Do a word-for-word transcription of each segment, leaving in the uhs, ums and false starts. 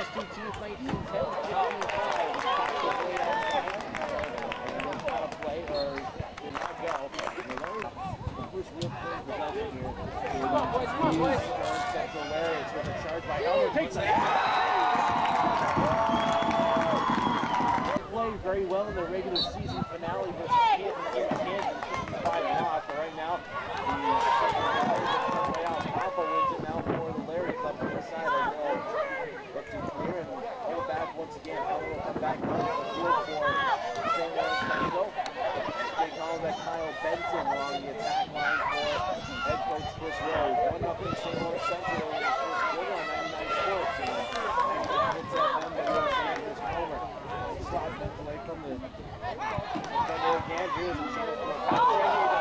two teams, nineteen ten, fifteen five. And was out of play or did not go. And the Larry, the first real clean possession here. Boys, come on, boys. Central Larry's with a charge by Elmer. Takes it. Played very well in the regular season finale versus Canton in Canton, fifty-five and off. But right now, the uh, playoff Alpha wins it now for the Larry Club on the side. Look to clear and pull back once again. Elmer will come back on the field for Saint Lawrence Tango. Big call that Kyle Benson along the attack line for head coach Chris Rose. one nothing Saint Lawrence Central in the first quarter on ninety-nine Sports. And it's at them that goes to Andrews Homer. Slide bent away from the defender again. Here's a chance for a pass.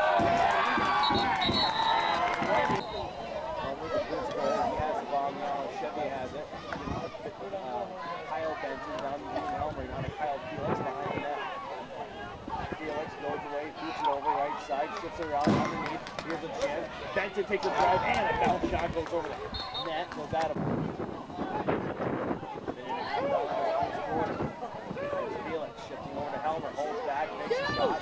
With the first goal, he has the ball now. Chevy has it. Uh, Kyle Benson down to Dean Elmer. Now to Kyle Felix behind the net. Felix goes away, shoots it over right side, shifts it around underneath. Here's a chance. Benson takes a drive and a bounce shot goes over the net. Goes out of Felix shifting over to Helmer, holds back, makes a shot.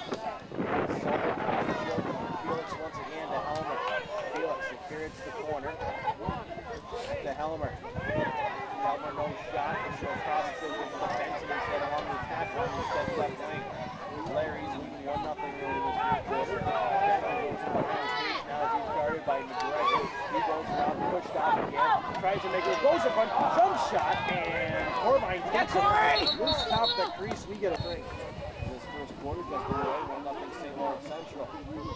Felix once again to Helmer. Felix secures the corner to Helmer. Helmer no shot. It's a cross to Benson instead along the attack line instead of left wing. Larry's leading one nothing early this first quarter. Benson goes to the first stage now as he's guarded by McGregor. He goes around, pushed off again. Tries to make it, goes in front, jump shot, and Corbine gets it. Loose top the crease, we get a drink. In this first quarter, just below one nothing Saint Lawrence Central.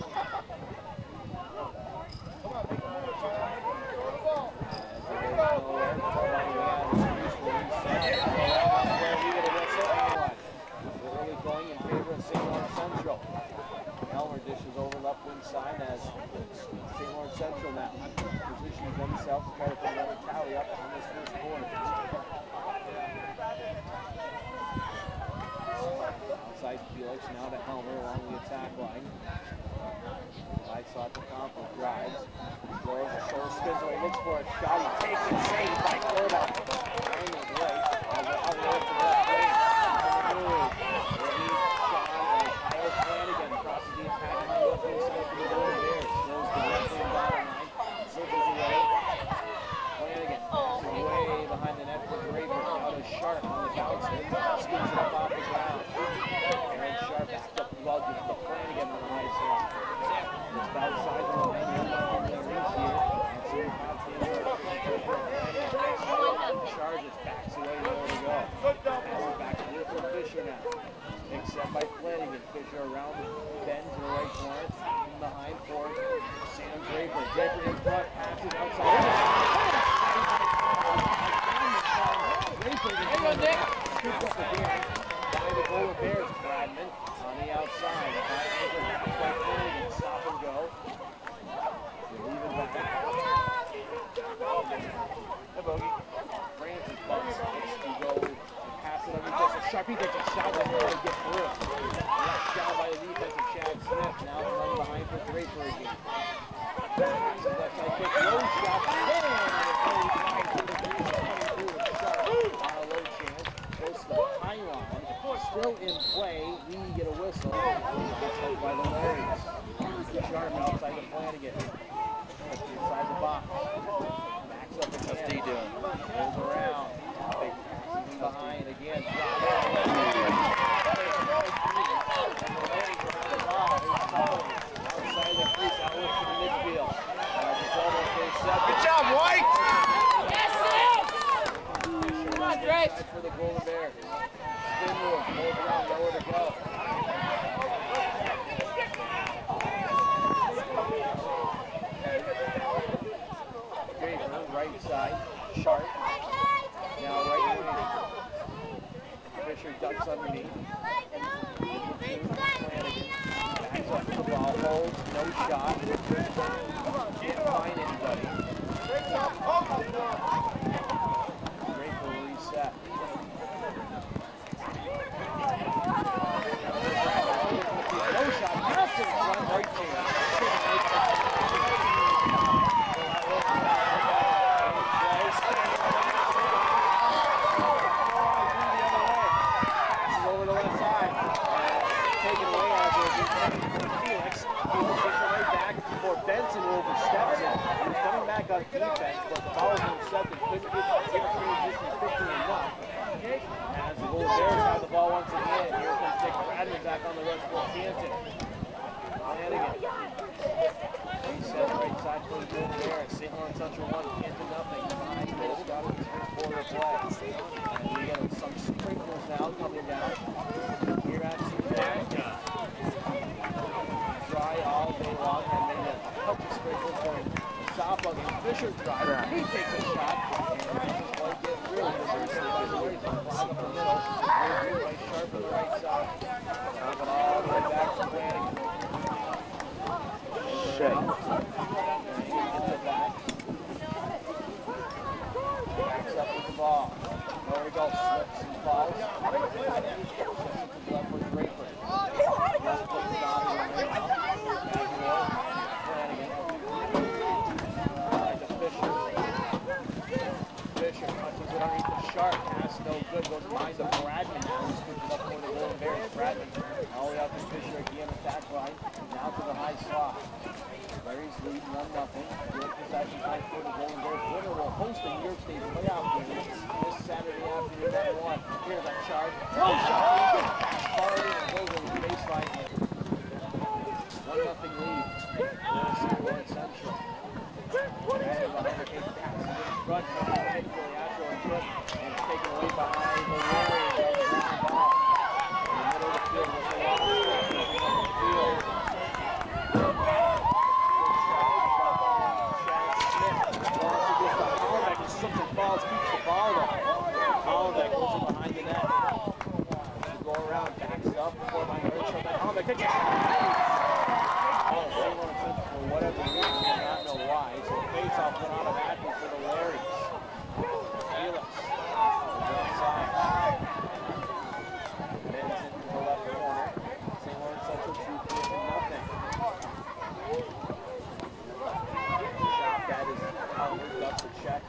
Early going in favor of Saint Lawrence Central. Elmer dishes over left wing side as Saint Lawrence Central now positions themselves to try to put another tally up in this first quarter. Outside Felix now to Helmer along the attack line. I saw the Canton drives, throws a shoulder, spins away, looks for a shot. He takes it, saved by Corbine. Behind his leg, and the outlet to the left wing. Move. Kyle Flanagan crosses the attack on the left wing side for the Golden Bears. Throws the left wing bottom line, circles away. Flanagan away behind the net for Draper. Out of Sharp on the bouncer, spins it up off the ground. Aaron Sharp backs up the ball, gives the Flanagan on the high side. Just outside the line, on the rings here. And so we have the charges, backs away, nowhere to go. Pass it back to Wilfred Fisher now. Picks up by Flanagan. Fisher around, bend to the right corner. In behind for Sam Draper. Draper in front, passes outside. Draper scoops up the beer. By the Golden Bears, Bradman on the outside. By Flanagan, stop and go. Leave it back. The bogey. Francis bumps. It's to go and pass it under. Just a Sharpie gets a shot that will get through. Left shot by the defensive Chad Smith. Now running behind for Draper again. Passes left side quick. Low shot. And on a low chance. Goes to the pylon. Still in play. We get a whistle. By the Larrys. Sharp outside the Flanagan. Inside the box. Backs up again. What's D doing? Goes around. Big passing behind again. Outside the crease. Out to the midfield. Good job, White! Yes, sir! Come on, Drake! For the Golden Bears. Spin move. Hold around. Nowhere to go. Right side, Sharp. Now right wing. Fisher ducks underneath. Flanagan backs up to the ball, holds, no shot. Can't find anybody. Draper will reset. No shot, pass in front, right chance. back on defense, but the ball was intercepted. Couldn't get the transition quickly enough. As the Golden Bears have the ball once again. Here comes Dick Bradman back on the rush for Canton. Flanagan. He set right side for the Golden Bears. Saint Lawrence Central one, Canton nothing. Nine goals got it in the first quarter play. And we got some sprinkles now coming down. Here at Seaback. Dry all day long, and then a couple sprinkles going softball game. Fisher driver, he takes a shot, and this is like getting really diverse by the way. Flag up the middle, right sharp on the right side. Top it all the way back to Flanagan. Shea. Gets it back. Backs up with the ball. There we go, slips and falls. Slips to left with Draper. Left foot down in the middle. Fisher punches it underneath the sharp. Pass no good. Goes behind the Bradman now. He switches up for the Golden Bears. Bradman all the way out to Fisher again. Attack line. Now to the high slot. Larry's leading one nothing. Good possession time for the Golden Bears. Winner will host the New York State playoff game this Saturday afternoon at one. Here's a charge. Oh, shot. Pass far in and goes over the baseline. one nothing lead. There's Saint Lawrence Central. Front from the hit for the Astro and foot, and it's taken away behind the Warriors of the ground ball. In the middle of the field with the long stretch moving up the field. Good Chad Smith wants to get the Hollenbeck and something falls, keeps the ball though. Hollenbeck goes in behind the net. To go around, backs up, before behind the right side. Hollenbeck takes it. Oh, Saint Lawrence Central for whatever reason, I do not know why. So the face-off went automatically for the Larrys. Felix, left side. Bends into the left corner. Saint Lawrence Central two, nothing. Shot that is outward up the check.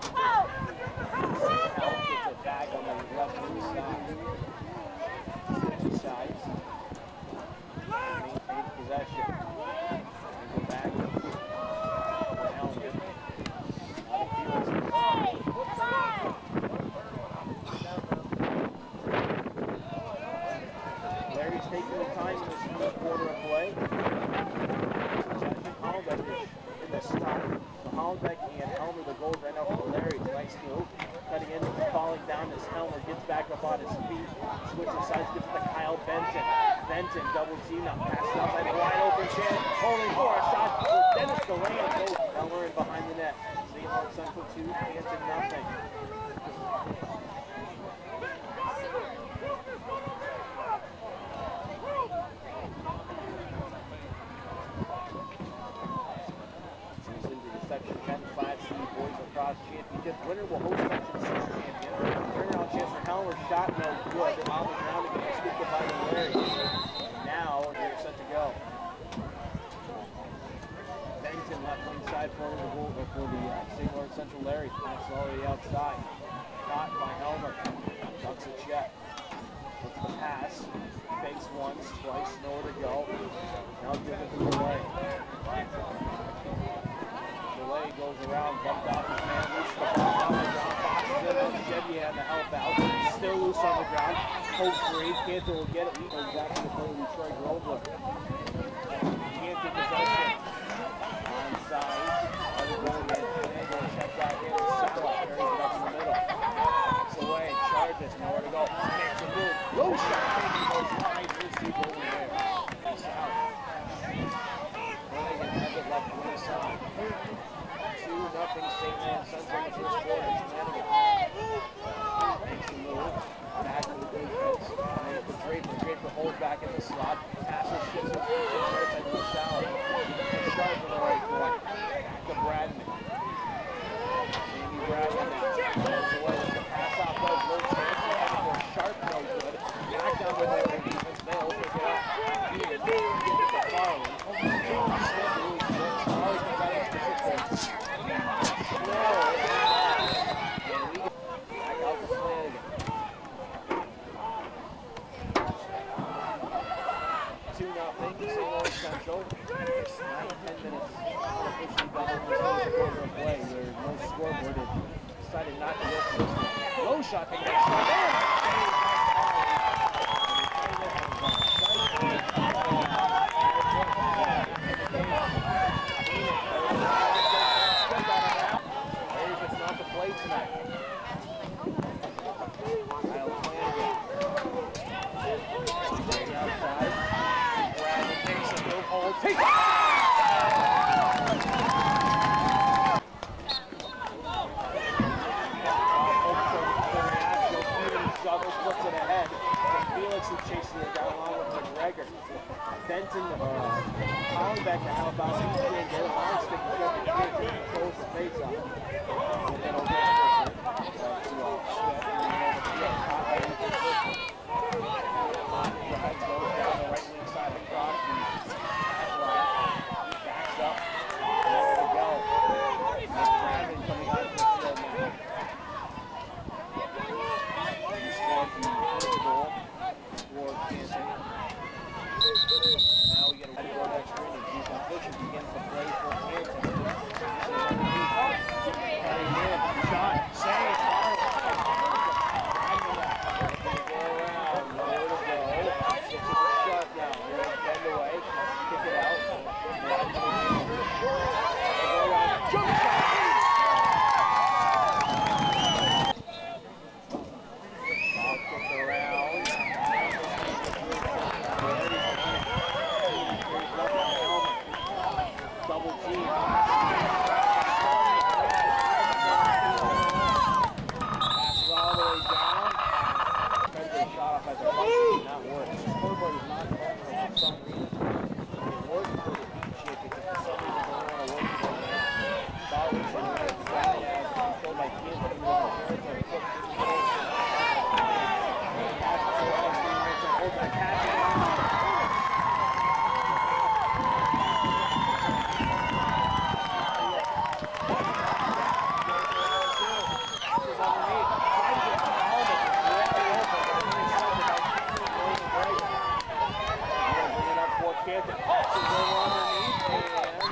Help gets it back on the left wing side. Switch sides. Maintain possession. Go back. Larry's taking the time in this first quarter of play. Hollenbeck in the stop. So Hollenbeck and Helmer, the goals right now for the Larrys. Nice move. Cutting in, falling down as Helmer gets back up on his feet. Switches sides, gets to Kyle Benton. Benton double team now. Passes outside the wide open chance. Holding for a shot for Dennis Delaney. Goes Helmer in behind the net. Saint Lawrence Central two, Canton nothing. Section ten five C Boys Lacrosse Championship. Winner will host Section six champion. Turnaround chance for Helmer. Shot no good. On the ground again. Scooped up by the Larrys. Now they're set to go. Benton left wing side for the goal for the uh, Saint Lawrence Central Larrys. Pass all the way outside. Caught by Helmer. Ducks a check. Looks the pass. Fakes once, twice. Nowhere to go. Now give it to the delay. Delay goes around, bumped off his man, loose the ball on the ground, boxes it up, Chevy had to help out, still loose on the ground, hope free, Canton will get it, he goes back to the play with Troy Groveland. Canton possession, onside, other goal again, Finagle checked out here, Sala carries it up in the middle, backs away, charges, nowhere to go, makes a move, low shot, maybe goes behind his two goals there, peace out. Flanagan has it left wing side. two nothing Saint Lawrence Central in the first quarter. Makes the move. Back to the defense. And the Draper. Draper holds back in the slot. Passes shifts with the right side to Sala. Sharp on the right point. Back to Bradman. Jamie Bradman now. Goes away with the pass off. Goes low chance. Heading for Sharp. No good. Back down with the defense. They'll pick it up. He did not get it to Farley. Farley comes out of the defense. Back out to Flanagan. two nothing Saint Lawrence Central. nine ten minutes. play. There's no scoreboard. It decided not to go for this one. Low shot to get shot. Not to play tonight. Kyle Flanagan. Straight outside. Bradley takes a move. Hold. Take it! Shuttle flips it ahead. Felix who chases it down along with McGregor. Benton, uh, Hollenbeck to help out. He's doing good. Long stick and flip it. He close the face up. And then over to Drives goes down the right wing side across. Backs up. There we go. Brandon coming out of the field now. He scored the first goal for Canton. Now we get a go extra innings. He's going to push it against the play for Canton. Cutting in, shot, save, fire. Go around, nowhere to go. Six of the shot now. Here it's bend away, kick it out. Go around, jump shot. Ball kicked around. Double team. Passes all the way down. Tries to get a shot off as a function, not work. The scoreboard is not functional for some reason. It works for the chick, it's for some reason they don't want to work for it. Ball is in the right side as controlled by kids who are territory. Passes the last three minutes and holds that catch. Canton passes over underneath and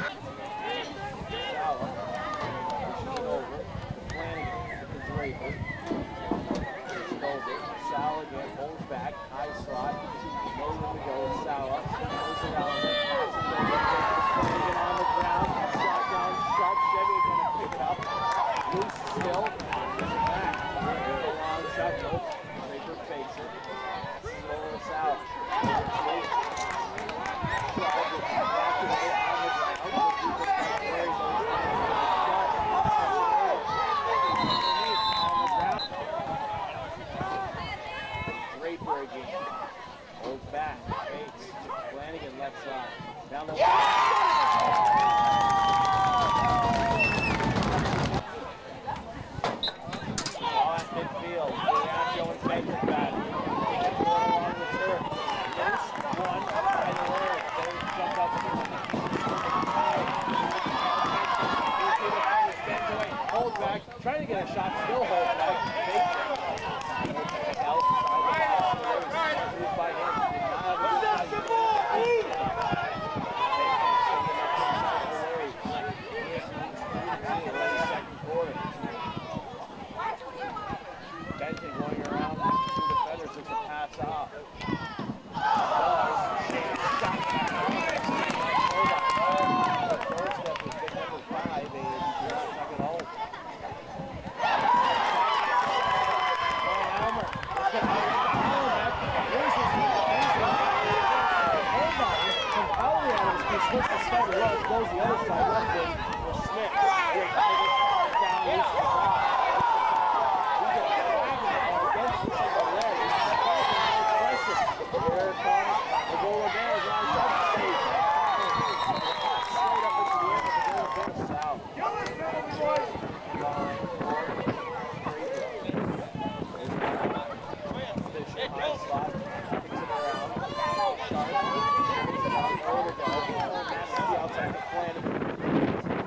Sala pushes it over. Flanagan to Draper. Pushes it over. Sala again holds back. High slot. No room to go. Sala goes around and passes over. Flanagan on the ground. Shot down sharp. Chevy is going to pick it up. Loose still. Back. A long shot. Nope. Draper fakes it. Passes it over to Sala. Draper again. Holds back. Fakes. Flanagan left side. Down the wall. Ball at midfield. Giaccio and Baker's back. Along the turf. Loose. One by the leg. They jump up. Hold back, trying to get a shot, still hold back, fakes it. Outside the box, moved by him. Did not have a good time. Second quarter. Benton going around, two defenders, took the pass off. Switch the start of rush, goes the other side, left wing for Smith. Great, down, reach the ball. We get dragging the ball against the single leg. Pressure. Here it comes. The goal again is on top. Save. Straight up into the air, but the goal goes south. Fisher, high slot, kicks it around. Sharp. Over to outside the Flanagan.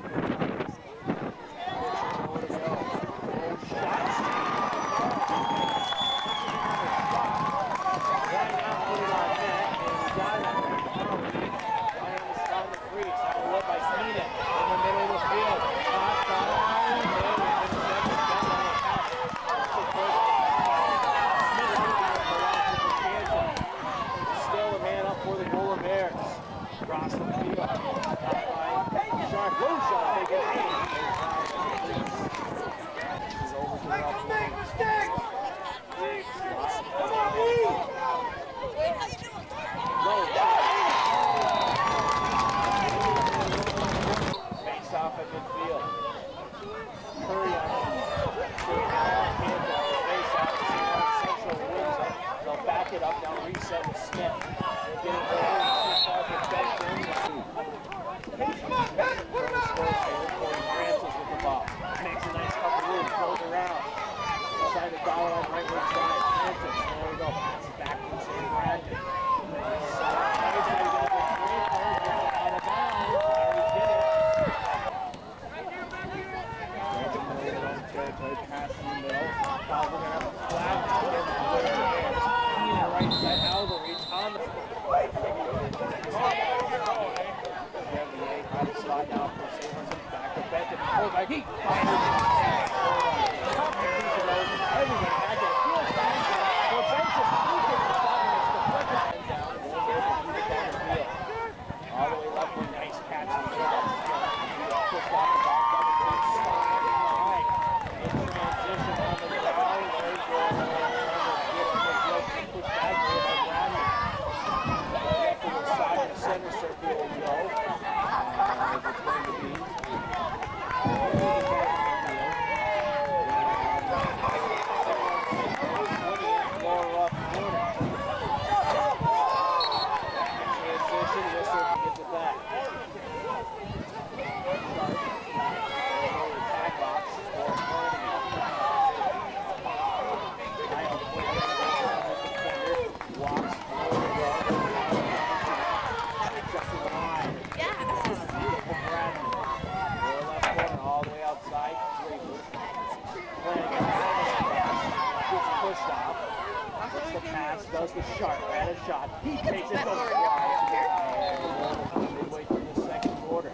and a shot. He takes it, goes wide. And midway through the second quarter.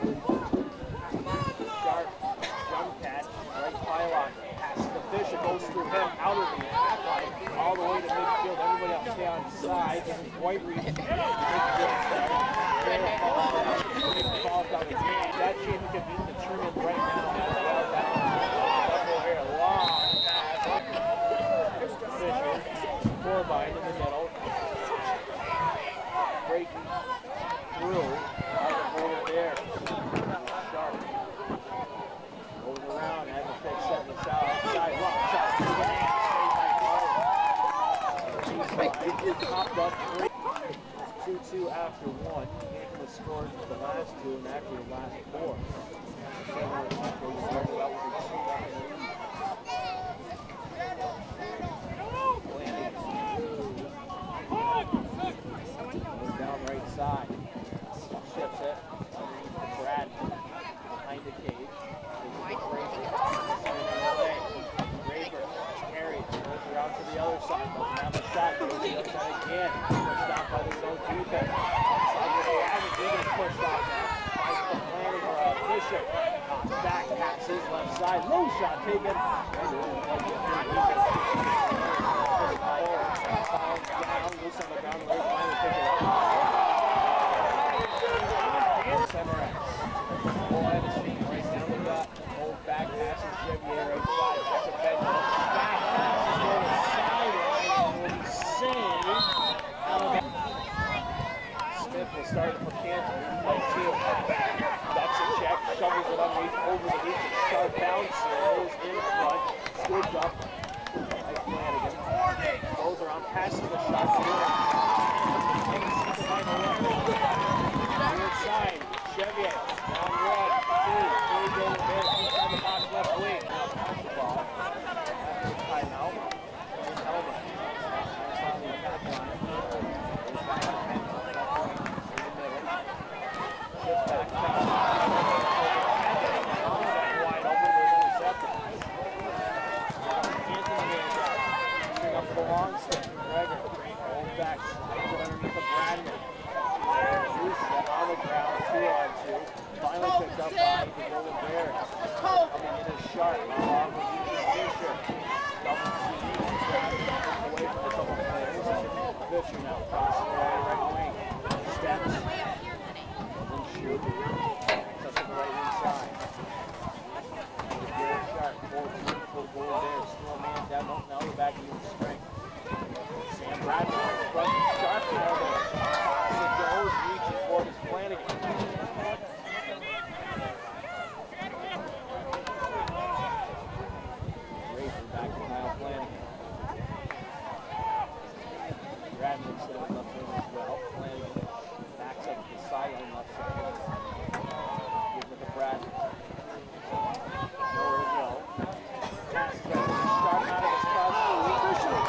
Sharp jump catch, right pylon. Passes the Fisher, goes through him, out of the back line, all the way to midfield. Everybody else stay on side. White reads. Ball down the game. That team could be determined right now. Double here, long pass. Fisher, four bind in the middle. Breaking through. Out the border there. Sharp. Goes around, has a pick set in the south. Side rock shot. It popped up three. two two after one. Canton was scored the last two and actually the last four. Down right side. Ships it. Brad behind the cage. Draper carries. Goes around to the other side. Doesn't have a shot. Goes to the other side again. Pushed off by the zone defense. Pushed off now. Finds the planning or a Fisher. Back passes left side. Low shot taken. Down. Loose on the ground. Larry finally pick it up. Center X. Full head of steam right down the gut. Old back passes. Jevier right side. Back to Benton. Back passes over the sideline. And he saves. Smith will start for Canton. Play two. That's a check. Shovels it underneath over the reach. Sharp bounces in front. Scooped up. Like Flanagan. Goes around, passes the shot. Weird side. Chevier. Down one. Two. Three goes there. He's on the box left wing. Ball. After timeout. And Elmer. That's on the attack line. Goes back to Canton. Back down. Wide open, there's intercepted. Canton again. Shooting up for the long stick. Gregor, hold back, slides it underneath the Bradman. Juice on the ground, two on two. Finally picked up by the Golden Bears. Coming in as Sharp, along with Fisher. Double C D, away from the double players. Fisher now crossing the right wing. Steps. Shoot. Touch the right inside. Very sharp. Four two for goal there. Still a man down. Don't now the back even strength. Sam Bradley on the front. Sharp now there. As it goes, reaching for his Flanagan. Rafer back to Kyle Flanagan. Bradley still left wing as well. Flanagan backs up to the sideline left side. Give it to Brad. Nowhere to go. Pass to Start out of his cross. Fisher.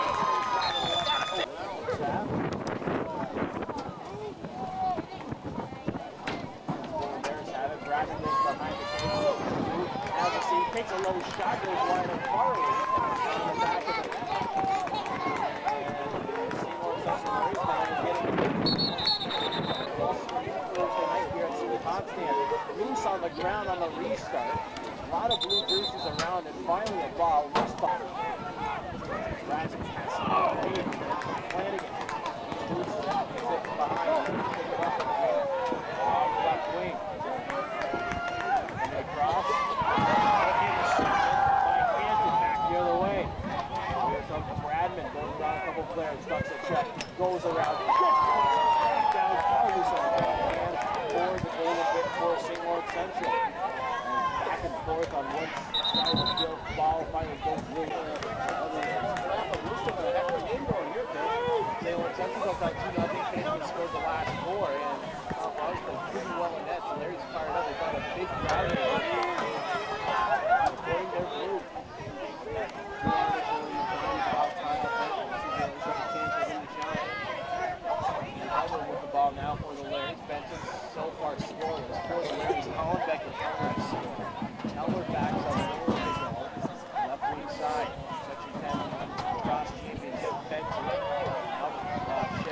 Bears have it. Brad goes behind the cage. Has a seat. Takes a low shot. Goes wide and Farley. On the back of the net. And Seymour Session Race getting Thursday night here at City Potsdam. Loose on the ground on the restart. A lot of blue bruises around and finally a ball. Loose ball. Bradley passing out. Flanagan. Loose it behind. Pick it up. Off the left wing. And across. By Canton back the other way. Here comes Bradman. Goes around a couple players. Ducks a check. Goes around. Down. Loose on the ground. For the Golden Bit for Seymour Central. And back and forth on one side of the field. Ball finally goes through the other end. Seymour Central got two nothing. Canton scored the last four. And Ball's been pretty well in net. So Larry's fired up. They got a big crowd here. Supporting their group. With the ball now for the Larrys. Benton so far scoreless for the Larrys. Colin Beck and Elmer score. Elmer backs up over the goal. Left wing side. Section ten cross championship. Benton. Now uh,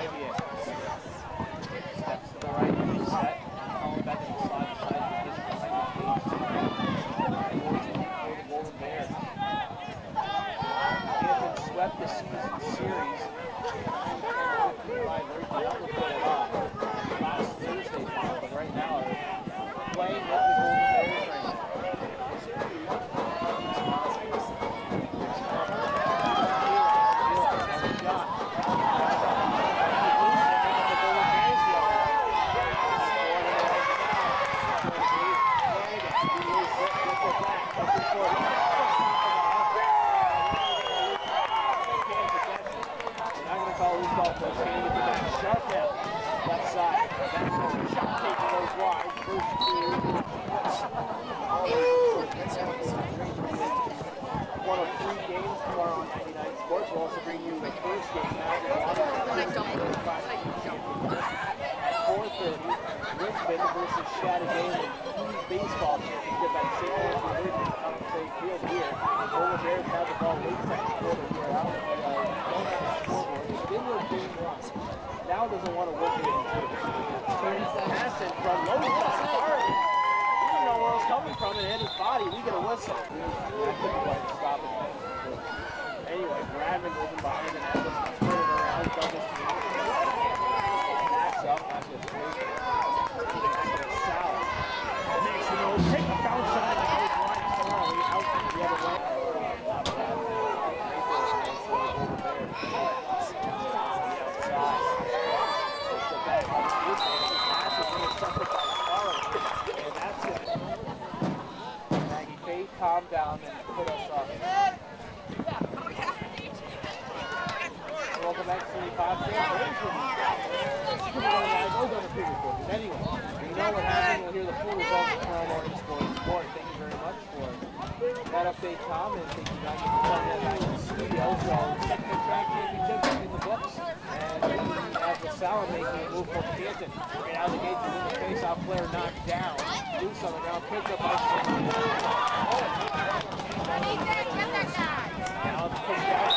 Sharpnell, left side. Back over, shot taking those wide. First two. One of three games tomorrow on ninety-nine Sports. We'll also bring you the first game now. four thirty, Richmond versus Chattagay baseball championship at Saint Louis Division on State Field here. Polar Bears have the ball late second quarter here out. Uh, don't have the scoreboard. They did win game one. Now doesn't want to work game two. Canton from low far. He didn't know where it was coming from and hit his body. We get a whistle. That could be right to stop it. Anyway, Bradman moving behind the net. Turning around. Double team. Backs up. That's just crazy. Salad. Makes the move. Take a bounce on it. Out wide. Sorry. Out the other way. Not bad. Maggie Faye, calm down and put us up. Welcome back to the podcast. Anyway, we know what happened. We'll hear the full results tomorrow morning. Sport. Thank you very much for that update, Tom, and thank you guys for coming back to the studio. So, second track championship in the books, and as the Sour making a move for Canton. Right out of the gate, in the face-off player knocked down. Loose on the ground, picked up by Now it's pushed out.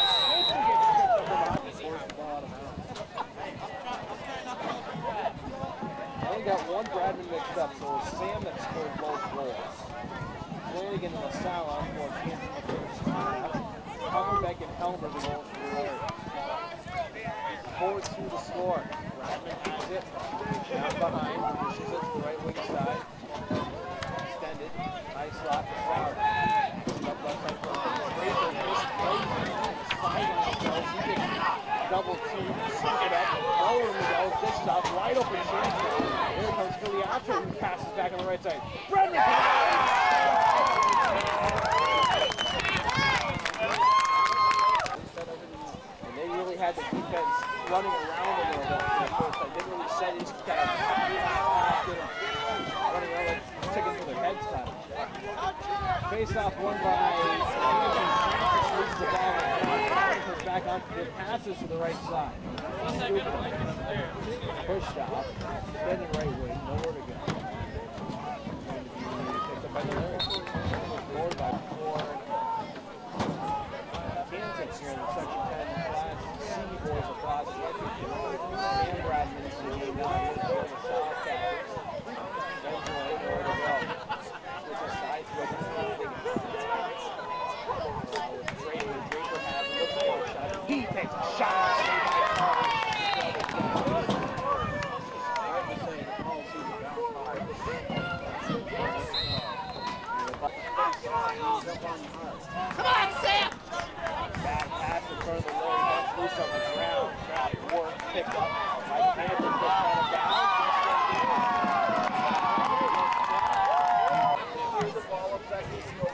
I only got one Bradman mixed up, so it was Sam that scored both goals. Flanagan and LaSalle on for Canton the first half. Hummerbeck and Helmer the goals for the Larry. four two to score. Bradman has it. Down behind. Pushes it to the right wing side. Extended. Nice slot for Flower. Up left side for double team. Suck it up. Lower in the goal. Dishes off. Wide open chance. Here comes Filiacho, who passes back on the right side. Bradman! And they really had the defense running around a little bit for the first time. Didn't really set his kind of running around like chickens with their heads cut. Face off one by Francis, the ball comes back on the passes to the right side. Pushed off, extending right wing, nowhere to go. Picked up by the Larry. Scored by four. Kansas here in the section ten class. C boys across the and Bradman is the game now. Here's the South Captains. Sends away, nowhere to go. Switch a side switch. Draper, Draper has a look shot. He takes a shot. Come on, Sam! Back pass in front of the Larry, that's loose on the ground. Trap work, picked up by Canton, just kind of down. Here's the ball up back easy over.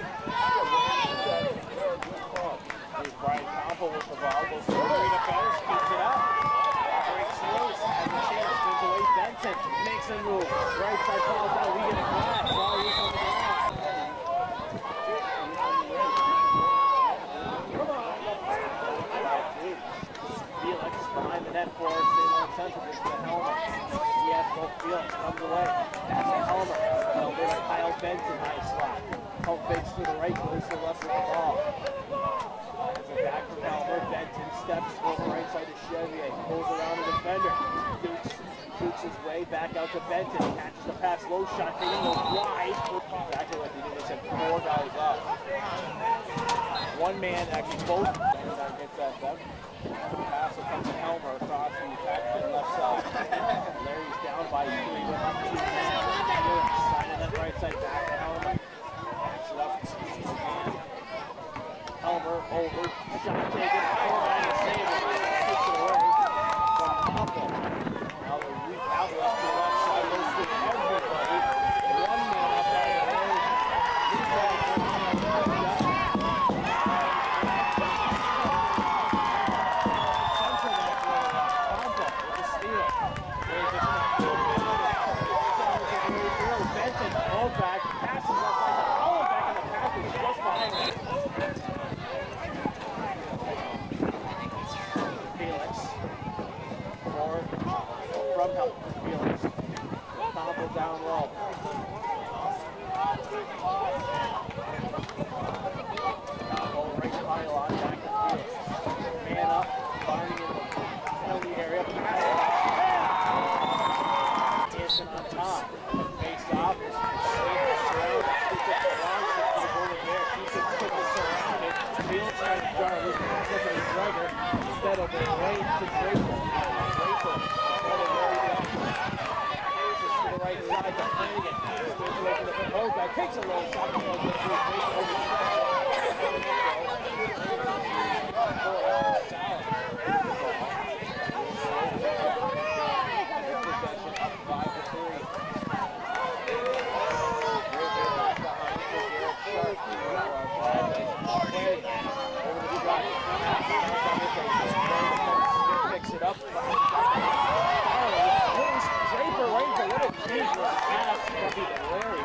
Here's Brian Compo with the ball, goes through the defense, keeps it up. Breaks loose, has a chance, brings away Benton, makes a move. Right side falls out, we get a glass. Ball loose on the ground. Behind the net for Saint Louis Central, it's the Helmer. He has both fields, comes away. That's a Helmer. Over to Kyle Benson, nice slot. Pump fakes to the right, goes to the left with the ball. As a back from Helmer, Benson steps over right side to Chevier, pulls around the defender. Dukes, Dukes his way back out to Benton, catches the pass, low shot, taking those wide. Exactly what they did, they said four guys up. One man, actually both guys gets that done. Pass will come to Helmer across the back to the left side. Larry's down by three. We're up two. Signing that right side back to Helmer. Backs it up. Helmer over. Shot taken. Four-line to save it. Takes it away from Compo. Now the weak outlet to the left side. Goes with everybody. One man up there. Benson, hold back, passes outside the ball back in the pass is just behind him. Felix. For, from help Felix. Combo down low. Combo right pylon back to Felix. Man up, finding in the penalty area. Canton on top. Face off. Felix trying to start with Tiffany Gregor instead of the range to Draper. Draper. To the right side to Flanagan. Switch away from the proposed back. Takes a low shot. Goes through Draper over the Picks it up. Draper right a little dangerous pass from Larry.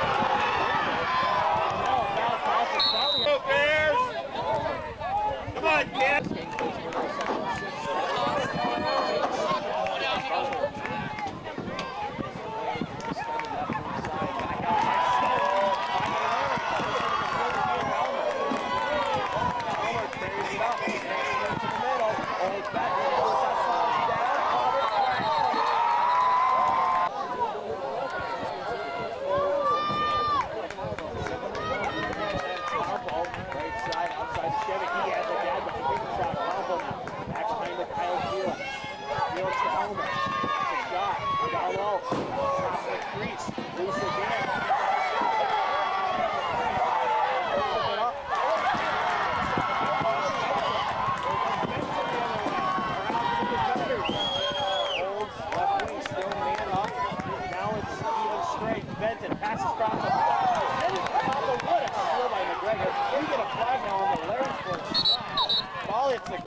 Now a foul pass is probably go Bears! Come on, kid! Benton passes across the ball. And it's off the wood. It's a steal by McGregor. We get a flag now on the Larry for a shot. Ball hits the...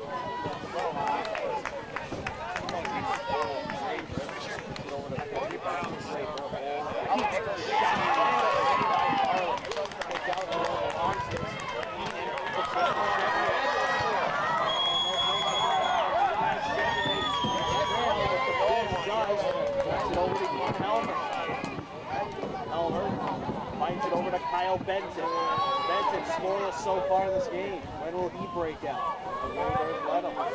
Finds it over to Kyle Benson. Benson scoreless so far in this game. When will he break out? The Raiders let him.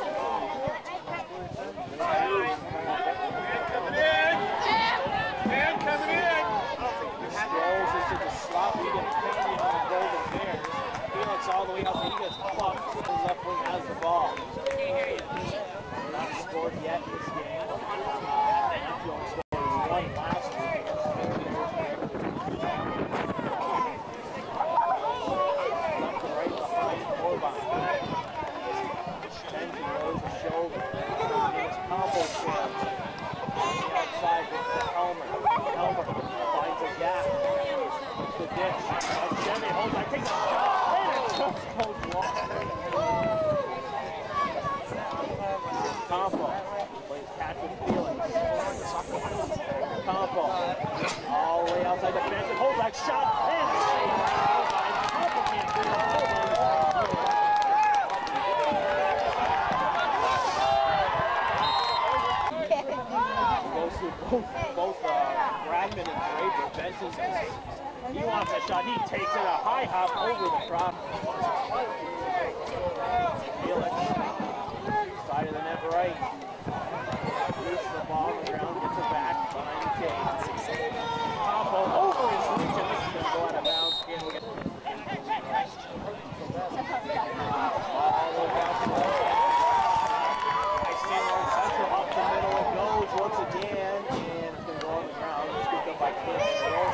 Man coming in! Man coming in! Strolls into the slot. We get a penalty on the Golden Bears. Felix all the way out. He gets bumped. His left wing has the ball. Not scored yet in this game. Jones scored one last week. Compo plays catch with Felix. Compo all the way outside the fence and hold that shot. And Compo can't get it. Goes through both, both uh, Bradman and Draper. Benson, he wants that shot. He takes it a high hop over the prop. Felix. Side of the net right. Loose the ball on the ground, gets it back behind the cage. Combo over his reach, and this is going to go out of bounds. Again, we get all the way down to the I stand on central, up the middle it goes once again, and it's going to go on the ground. Scooped up by Canton.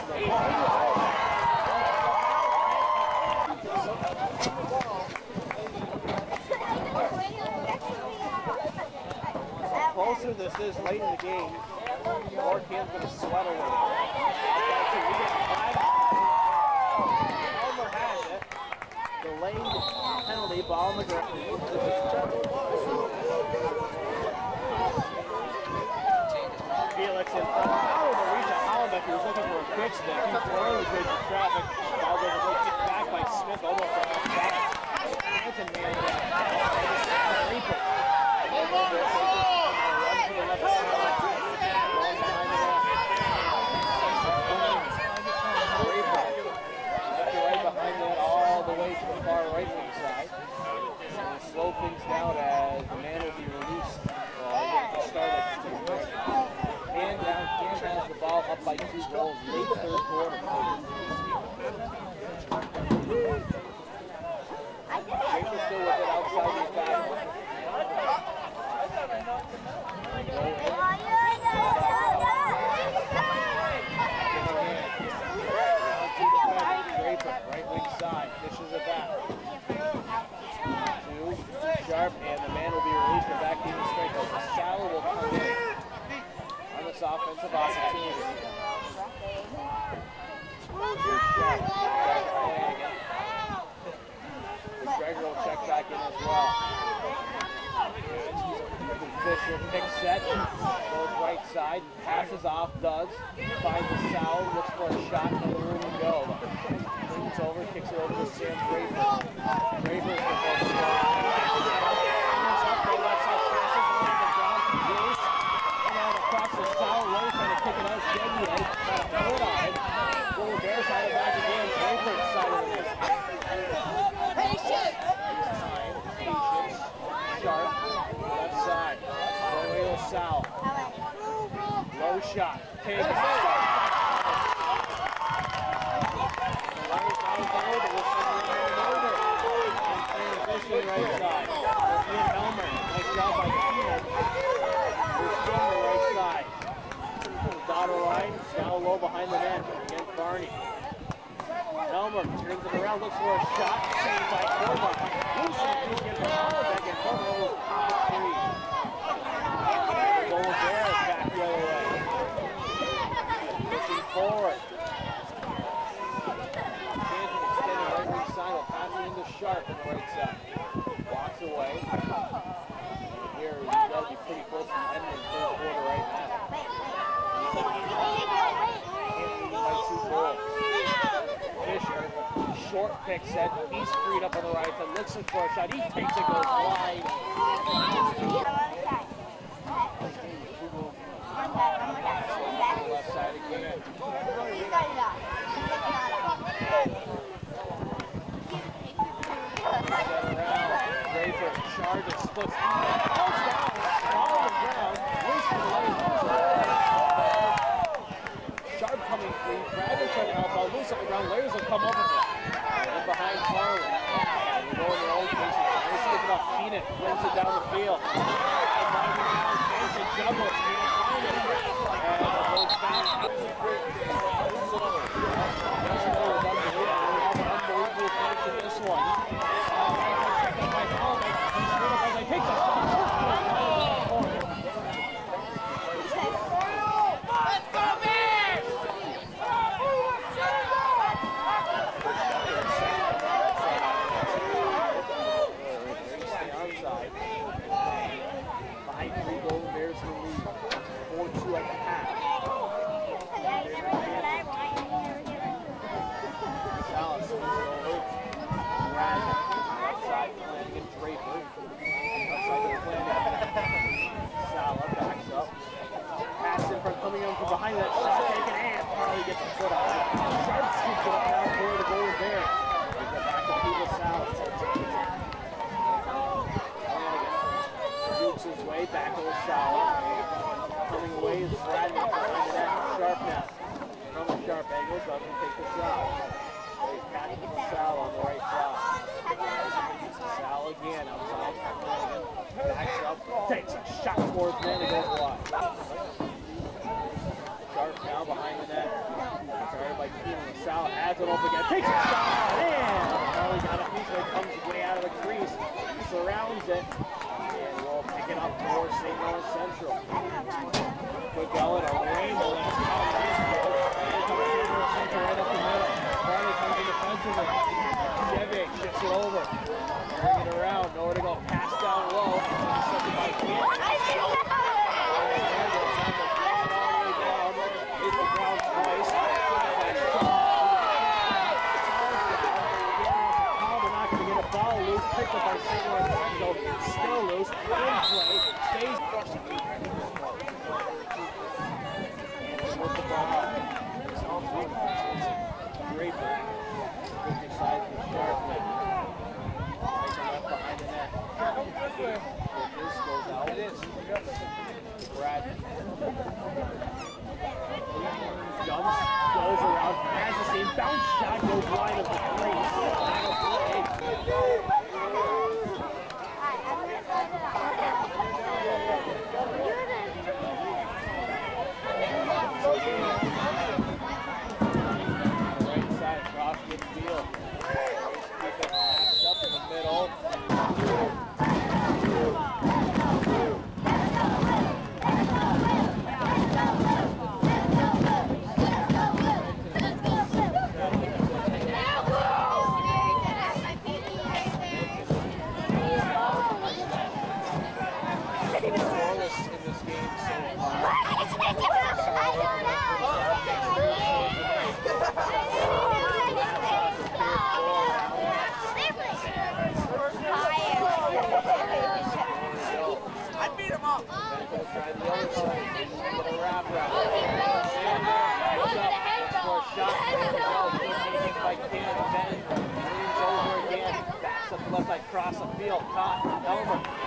Closer this is late in the game, more Canton's going to sweat away. Elmer has it. Delayed penalty, ball on the ground. Felix in pitch that keeps rolling towards the traffic. Ball goes away, kicked back by Smith, almost on the back. Canton man down. Reaper. Run to the left side. Long behind the net. Reaper. Left to right behind that all the way to the far right wing side. And slow things down as the man will be released. Well, to start at hand down, Canton has the ball up by two goals late third quarter. Draper still with it outside his back. Draper, right wing side, dishes it back. Two, Sharp, and the man will be released and back to the strength. Sal will come in on this offensive opportunity. Here's Sharp. Gregor will check back in as well. Fisher picks set, goes right side, passes off, does, finds a Sal, looks for a shot, and the room and go. Brings over, kicks it over to Sam Draper. Draper is the first shot. Across the foul row, trying to kick it out. Deadly, got a foot on it. Little Bears out of back again. Draper side of this. Patience! Time, patience. Sharp, left side. Royal Sal. Low shot. Take it. The runner's down down, but we'll send it over. And transition right side. Ian Elmer. Nice job by Keenan. Right side. Dotted line, now low behind the net against Barney. Elmer turns it around, looks for a shot, saved by Corba. Wilson can get the ball back and Corba will pop three. Goal there, back the other way. Pushing forward. Canton extending right wing side, will pass it into Sharp on the right side. Walks away. Here, he's got to be pretty close to the end of the third quarter right now. Fisher, short pick set. He's freed up on the right side, looks for a shot. He takes it, goes wide. Left side again. Draper charges, splits. Falls down, falls down. Sharp coming free. Bradley trying to help out. Loose on the ground. Layers will come over there. And behind Farley. We're going to old cases. Nice pick it up. Keenan brings it down the field. And down the ground. Canton juggles. Keenan finds it. And it goes back. Unbelievable finish in this one. He takes a shot. Behind that shot, taken and Farley gets a foot on it. Sharp scoops it up now for the goal there. They get back to Peeble South. Jukes his way back to Sal. Coming away is Bradley behind the net. Sharp now. From the Sharp angle, doesn't take the shot. He's back to Sal on the right side. Sal again outside. Backs up, takes a shot towards net and goes wide. Sharp now behind the net. Started by Keenan. Sal has it up again. Takes a shot. And Farley got a piece where it comes way out of the crease. Surrounds it. And will pick it up for Saint Lawrence Central. Quick Ellen, a rainbow. That's how it is. Right up the middle. Farley comes in defensively. Chevy shifts it over. Bring it around. Nowhere to go. Pass down low. Second by Canton. Hits the ground twice.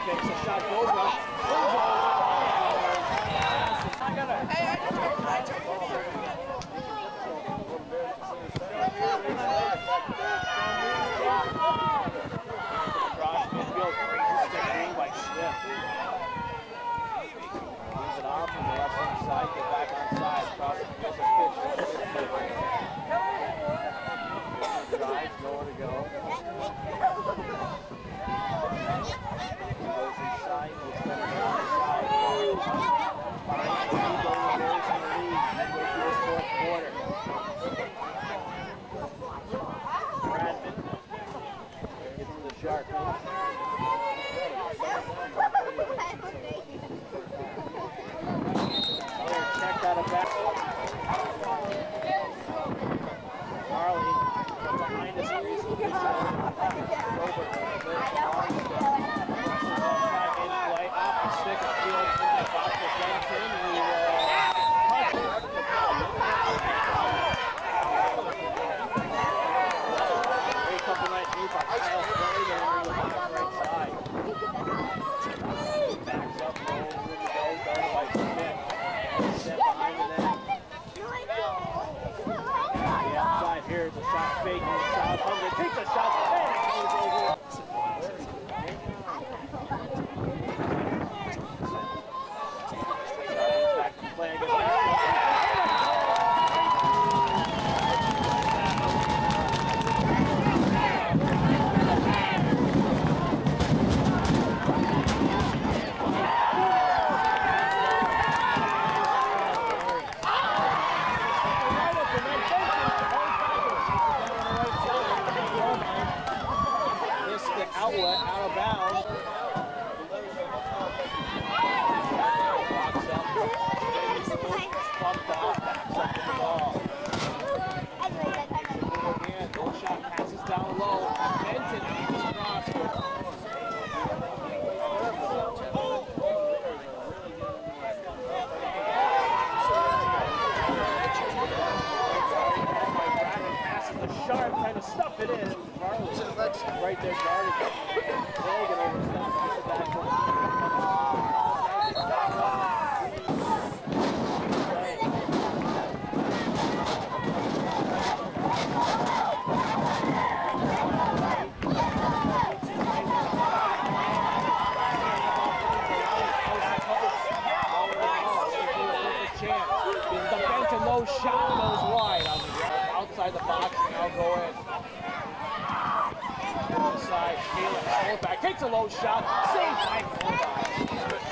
Takes a shot, goes up. Goes over. I got a. Hey, I Across midfield, great stick by Smith. Leaves it off from the left hand side, get back on side. Across the field, a pitch. Drives, nowhere to go. Goes inside, looks better on the side. Finds the lead over there in the lead, midway through this fourth quarter. Bradman gets to the Sharpies. Another check out of back. Marley from behind us agrees with the shot. Over. In play, off the stick of field into the box for Canton, who uh, very couple nice move by Kyle Flurry there on the right side. Backs up, rolls in the goal, guarded by Smith. Step behind the net. The outside here is a shot fake and South Hunger takes a shot and it goes over. Back to play against outlet out of bounds. Box up. Bumped off. Backs up with the ball. Again, no shot passes down low. Canton out to cross. Passes the sharp, trying to stuff it in. Right there, guarded. Reagan oversteps to the back. The low shot goes wide on the outside the box, and I'll go in. Side, Caleb, hold back, takes a low shot, saved by Canton.